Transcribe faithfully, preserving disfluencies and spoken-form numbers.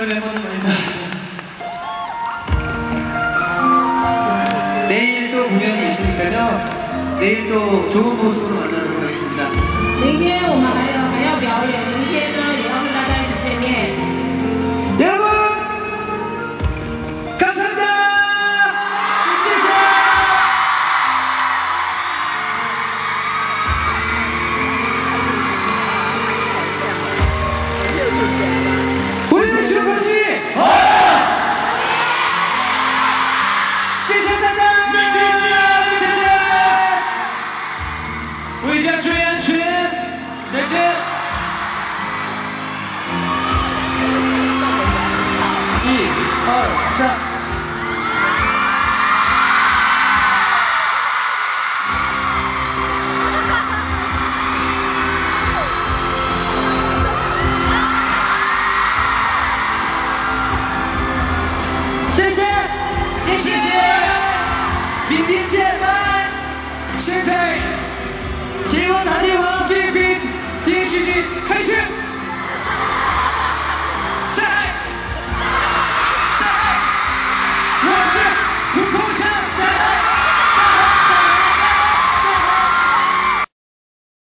멤버들 많이 사랑해요. 내일 또 공연이 있으니까요. 내일 또 좋은 모습으로 만나도록 하겠습니다. 明天我们还有还要表演，明天呢也要跟大家一起见面。 여러분 감사합니다. 谢谢. 우리는 슈퍼주니 谢谢大家，谢谢，回家注意安全，再见。一、二、三。谢谢，谢谢。 明天见，拜！现在给我打电话 ，Skip It 电视剧开始。